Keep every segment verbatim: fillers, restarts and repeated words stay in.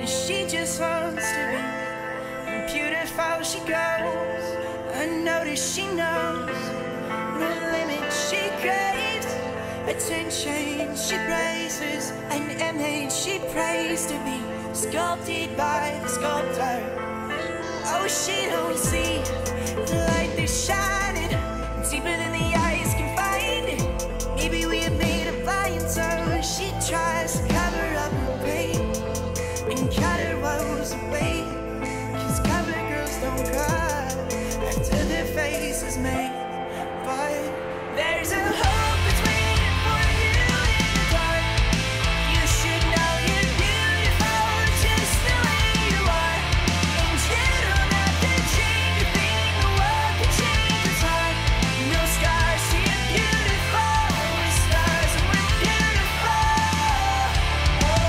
and she just wants to be. And beautiful she goes, unnoticed she knows no limit she craves. Attention she praises, an image she prays to be sculpted by the sculptor. Oh, she don't see the light that's shining deeper than the eyes can find it. Maybe we have made a blind, so she tries to cover up her pain and cut her woes away. Cause cover girls don't cry after their face is made. But there's a hope that's waiting for you in the dark. You should know you're beautiful just the way you are. And you don't have to change a thing, the world can change its heart. No scars, you're beautiful with stars, and we're beautiful. Oh, oh,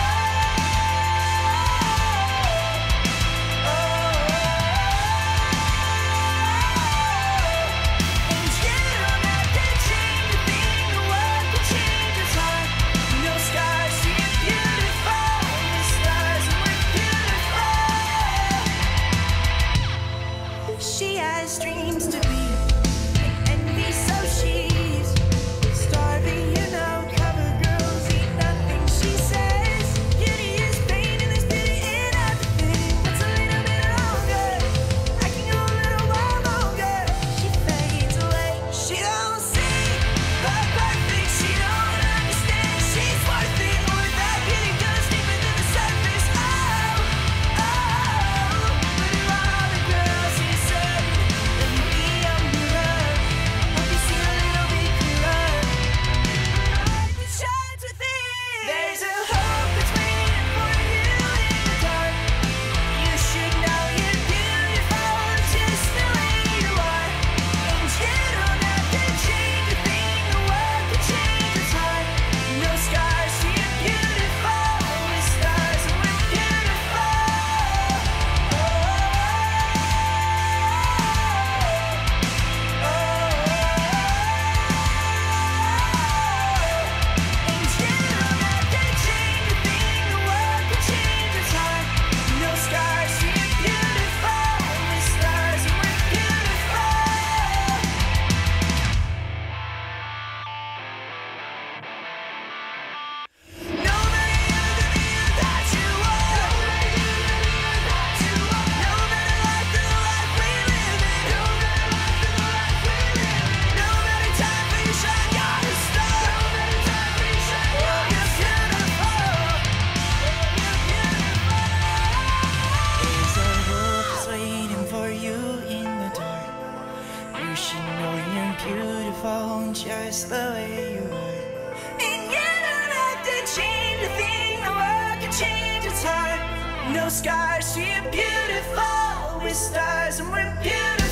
oh, oh, oh. And you don't have to change a thing, the world can change its heart. No scars, you're beautiful with stars, and we're beautiful. She has dreams to be an envy, so she's starving, you know. Cover girls eat nothing, she says. Beauty is pain, and there's beauty in everything. What's a little bit longer? I can go a little while longer. She fades away. She don't see her perfect. She don't understand she's worth it. Or that beauty goes deeper than the surface. Oh, oh, but of all the girls he said, let me be your mirror. Hope you see a little bit clearer. It shines within. There's a hope that's waiting for you in the dark. You should know you're beautiful just the way you are. And you don't have to change a thing, the world can change its heart. No scars, you're beautiful with stars, and we're beautiful. Oh, oh, oh, oh. And you don't have to change a thing, the world can change its heart. No scars, you're beautiful with stars, and we're beautiful. Nobody other than you that you are. No better life than the life we live in. No better time for you shine your star. You're beautiful. You're beautiful. There's a hope that's waiting for you in the dark. You should know you're beautiful just the way you are. And you don't have to change a thing, the world can change its heart. No scars, you're beautiful with stars, and we're beautiful.